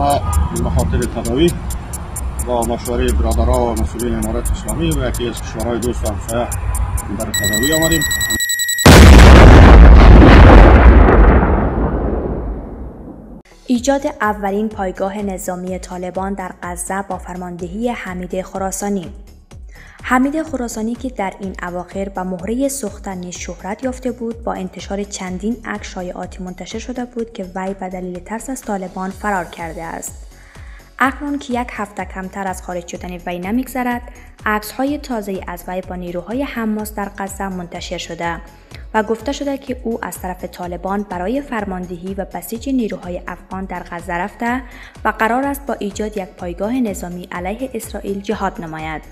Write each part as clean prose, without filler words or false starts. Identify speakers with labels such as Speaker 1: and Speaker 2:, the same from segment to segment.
Speaker 1: ما به خاطر تداوی با مشوره برادرها و مسئولین امارت اسلامی و یکی از کشورهای دوست و همسایه در تداوی آمدیم.
Speaker 2: ایجاد اولین پایگاه نظامی طالبان در غزه با فرماندهی حمید خراسانی. حمید خراسانی که در این اواخر به مهره سوختن نیز شهرت یافته بود، با انتشار چندین عکس شایعاتی منتشر شده بود که وی به دلیل ترس از طالبان فرار کرده است. اکنون که یک هفته کمتر از خارج شدن وی نمیگذرد، عکس‌های تازه‌ای از وی با نیروهای حماس در غزه منتشر شده و گفته شده که او از طرف طالبان برای فرماندهی و بسیج نیروهای افغان در غزه رفته و قرار است با ایجاد یک پایگاه نظامی علیه اسرائیل جهاد نماید.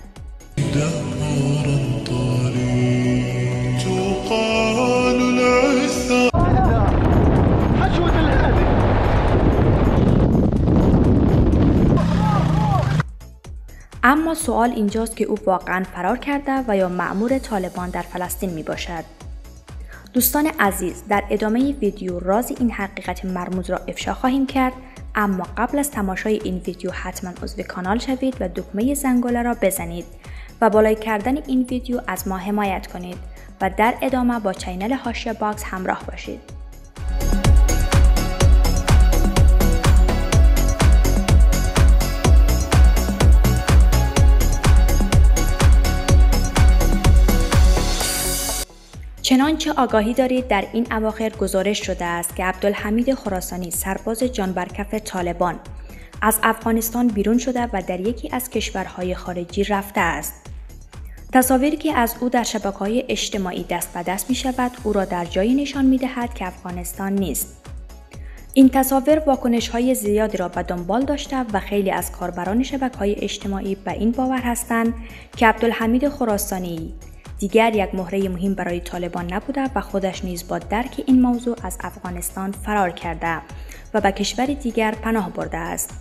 Speaker 2: اما سوال اینجاست که او واقعا فرار کرده و یا مأمور طالبان در فلسطین می باشد. دوستان عزیز، در ادامه ویدیو راز این حقیقت مرموز را افشا خواهیم کرد، اما قبل از تماشای این ویدیو حتما عضو کانال شوید و دکمه زنگوله را بزنید و با لایک کردن این ویدیو از ما حمایت کنید و در ادامه با چینل حاشیه باکس همراه باشید. چنانچه آگاهی دارید، در این اواخر گزارش شده است که عبدالحمید خراسانی، سرباز جان بر کف طالبان، از افغانستان بیرون شده و در یکی از کشورهای خارجی رفته است. تصاویری که از او در شبکه‌های اجتماعی دست به دست می شود، او را در جایی نشان می دهد که افغانستان نیست. این تصاویر واکنش‌های زیادی را به دنبال داشته و خیلی از کاربران شبکه‌های اجتماعی به این باور هستند که عبدالحمید خراسانی دیگر یک مهره مهم برای طالبان نبوده و خودش نیز با درک این موضوع از افغانستان فرار کرده و به کشور دیگر پناه برده است.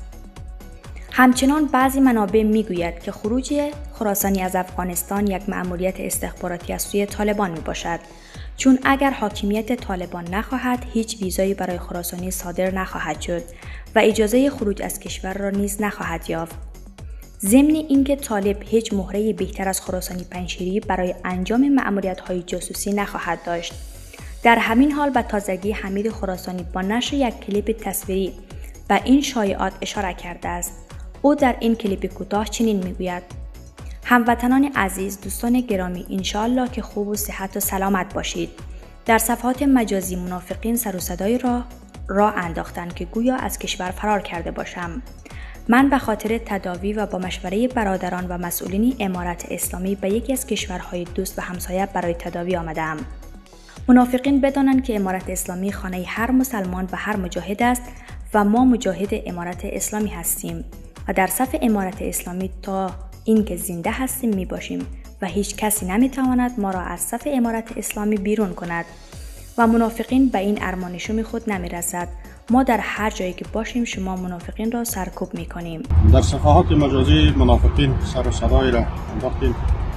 Speaker 2: همچنان بعضی منابع میگوید که خروج خراسانی از افغانستان یک مأموریت استخباراتی از سوی طالبان می باشد، چون اگر حاکمیت طالبان نخواهد، هیچ ویزایی برای خراسانی صادر نخواهد شد و اجازه خروج از کشور را نیز نخواهد یافت. ضمن اینکه طالب هیچ مهره بهتر از خراسانی پنشیری برای انجام مأموریت‌های جاسوسی نخواهد داشت. در همین حال به تازگی حمید خراسانی با نشر یک کلیپ تصویری به این شایعات اشاره کرده است. او در این کلیپ کوتاه چنین میگوید: هموطنان عزیز، دوستان گرامی، انشاءالله که خوب و صحت و سلامت باشید. در صفحات مجازی منافقین سر و صدای راه انداختند که گویا از کشور فرار کرده باشم. من به خاطر تداوی و با مشوره برادران و مسئولین امارت اسلامی به یکی از کشورهای دوست و همسایه برای تداوی آمدم. منافقین بدانند که امارت اسلامی خانه هر مسلمان و هر مجاهد است و ما مجاهد امارت اسلامی هستیم و در صف امارت اسلامی تا اینکه زنده هستیم می باشیم و هیچ کسی نمی تواند ما را از صف امارت اسلامی بیرون کند و منافقین به این ارمان شوم خود نمی رسد. ما در هر جایی که باشیم شما منافقین را سرکوب می کنیم.
Speaker 1: در صفحات مجازی منافقین سر و صدای را انداختیم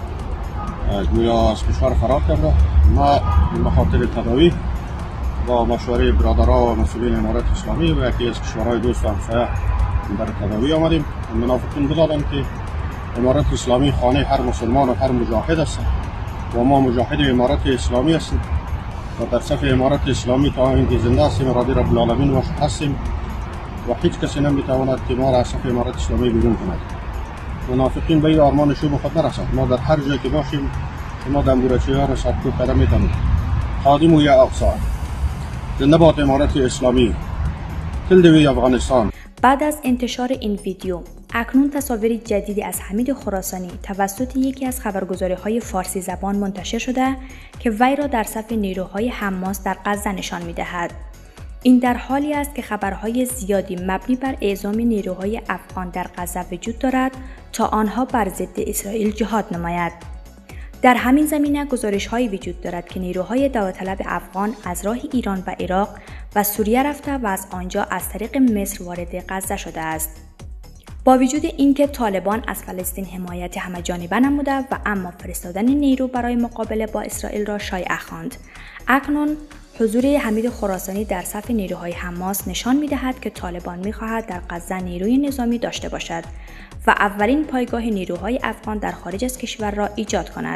Speaker 1: گویا از کشور فرار کرده. ما به خاطر تداوی با مشوره برادرها و مسئولین امارت اسلامی و یکی از کشورهای دوست و همسایه در تداوی آمدیم. منافقین بدانند که امارت اسلامی خانه هر مسلمان و هر مجاهد است و ما مجاهد امارت اسلامی هستیم و در صف امارت اسلامی تا اینکه زنده هستیم راضی رب العالمین و هستیم و هیچ کسی نمیتواند که ما را از صف امارت اسلامی بیرون کند. منافقین به این آرمان شوم خود نرسد. ما در هر جایی که باشیم شما دنبورچی‌ها را سرکوب کرده میتونید. خادم و یا اقصا زنده باد امارت اسلامی، تلدوی افغانستان.
Speaker 2: بعد از انتشار این ویدیو، اکنون تصاویر جدیدی از حمید خراسانی توسط یکی از خبرگزاری‌های فارسی زبان منتشر شده که وی را در صف نیروهای حماس در غزه نشان می‌دهد. این در حالی است که خبرهای زیادی مبنی بر اعزام نیروهای افغان در غزه وجود دارد تا آنها بر ضد اسرائیل جهاد نماید. در همین زمینه گزارش‌هایی وجود دارد که نیروهای داوطلب افغان از راه ایران و عراق و سوریه رفته و از آنجا از طریق مصر وارد غزه شده است. با وجود اینکه طالبان از فلسطین حمایت همه‌جانبه نموده و اما فرستادن نیرو برای مقابله با اسرائیل را شایعه خواند، اکنون حضور حمید خراسانی در صف نیروهای حماس نشان می‌دهد که طالبان می‌خواهد در غزه نیروی نظامی داشته باشد و اولین پایگاه نیروهای افغان در خارج از کشور را ایجاد کند.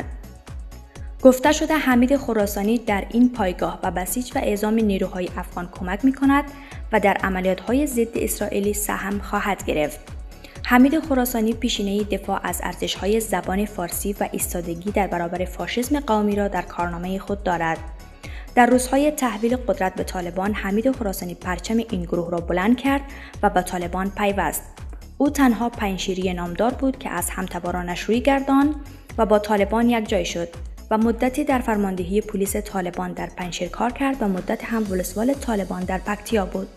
Speaker 2: گفته شده حمید خراسانی در این پایگاه و بسیج و اعزام نیروهای افغان کمک می‌کند و در عملیات‌های ضد اسرائیلی سهم خواهد گرفت. حمید خراسانی پیشینه دفاع از ارزش‌های زبان فارسی و ایستادگی در برابر فاشیسم قومی را در کارنامه خود دارد. در روزهای تحویل قدرت به طالبان، حمید خراسانی پرچم این گروه را بلند کرد و به طالبان پیوست. او تنها پنجشیری نامدار بود که از همتبارانش روی گرداند و با طالبان یک جای شد و مدتی در فرماندهی پلیس طالبان در پنجشیر کار کرد و مدت هم ولسوال طالبان در پکتیا بود.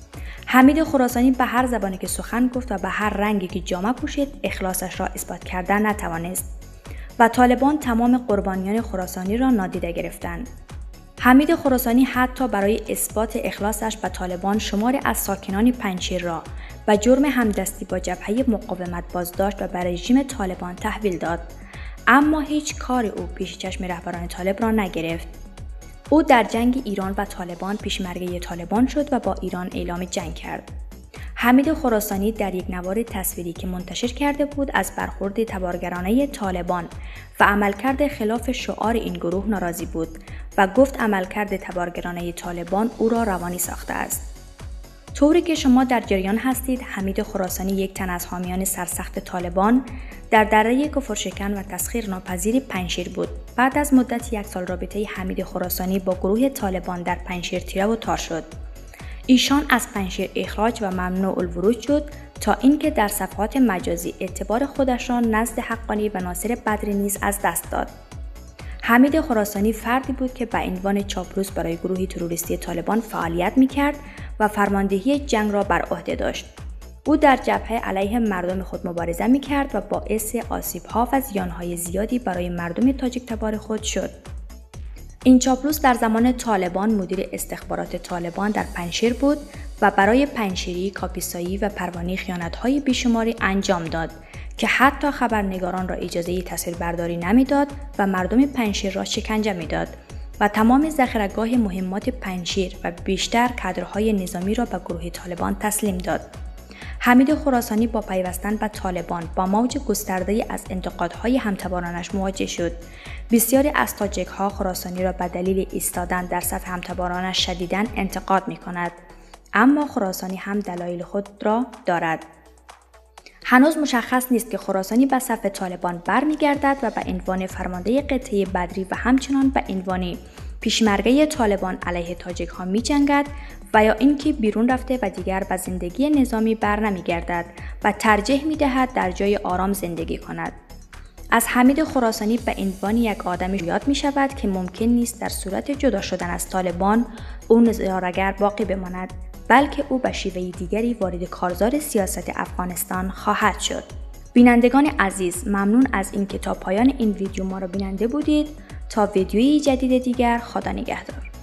Speaker 2: حمید خراسانی به هر زبانی که سخن گفت و به هر رنگی که جامه پوشید اخلاصش را اثبات کردن نتوانست و طالبان تمام قربانیان خراسانی را نادیده گرفتند. حمید خراسانی حتی برای اثبات اخلاصش به طالبان شماری از ساکنان پنجشیر را به جرم همدستی با جبهه مقاومت بازداشت و به رژیم طالبان تحویل داد، اما هیچ کار او پیش چشم رهبران طالب را نگرفت. او در جنگ ایران و طالبان پیشمرگه طالبان شد و با ایران اعلام جنگ کرد. حمید خراسانی در یک نوار تصویری که منتشر کرده بود از برخورد تبارگرانه طالبان و عملکرد خلاف شعار این گروه ناراضی بود و گفت عملکرد تبارگرانه طالبان او را روانی ساخته است. طوری که شما در جریان هستید، حمید خراسانی یک تن از حامیان سرسخت طالبان در دره کفرشکن و تسخیر ناپذیر پنجشیر بود. بعد از مدت یک سال رابطه حمید خراسانی با گروه طالبان در پنجشیر تیره و تار شد. ایشان از پنجشیر اخراج و ممنوع الورود شد تا اینکه در صفحات مجازی اعتبار خودش را نزد حقانی و ناصر بدری نیز از دست داد. حمید خراسانی فردی بود که به عنوان چاپلوس برای گروه تروریستی طالبان فعالیت می‌کرد و فرماندهی جنگ را بر عهده داشت. او در جبهه علیه مردم خود مبارزه می‌کرد و باعث آسیب‌ها و زیان‌های زیادی برای مردم تاجیک تبار خود شد. این چاپلوس در زمان طالبان مدیر استخبارات طالبان در پنجشیر بود و برای پنجشیری، کاپیسایی و پروانه خیانت‌های بیشماری انجام داد که حتی خبرنگاران را اجازه تصویربرداری نمیداد و مردم پنجشیر را شکنجه میداد و تمام ذخیره‌گاه مهمات پنجشیر و بیشتر کادرهای نظامی را به گروه طالبان تسلیم داد. حمید خراسانی با پیوستن به طالبان با موج گسترده از انتقادهای همتبارانش مواجه شد. بسیاری از تاجیک‌ها خراسانی را به دلیل ایستادن در صف همتبارانش شدیداً انتقاد می‌کند، اما خراسانی هم دلایل خود را دارد. هنوز مشخص نیست که خراسانی به صف طالبان برمیگردد و به عنوان فرمانده قطعه بدری و همچنان به عنوان پیشمرگه طالبان علیه تاجیک‌ها می‌جنگد و یا اینکه بیرون رفته و دیگر به زندگی نظامی برنمیگردد و ترجیح می‌دهد در جای آرام زندگی کند. از حمید خراسانی به عنوان یک آدم یاد می‌شود که ممکن نیست در صورت جدا شدن از طالبان او نظاره‌گر باقی بماند، بلکه او به شیوه دیگری وارد کارزار سیاست افغانستان خواهد شد. بینندگان عزیز، ممنون از اینکه تا پایان این ویدیو ما را بیننده بودید. تا ویدیویی جدید دیگر، خدا نگهدار.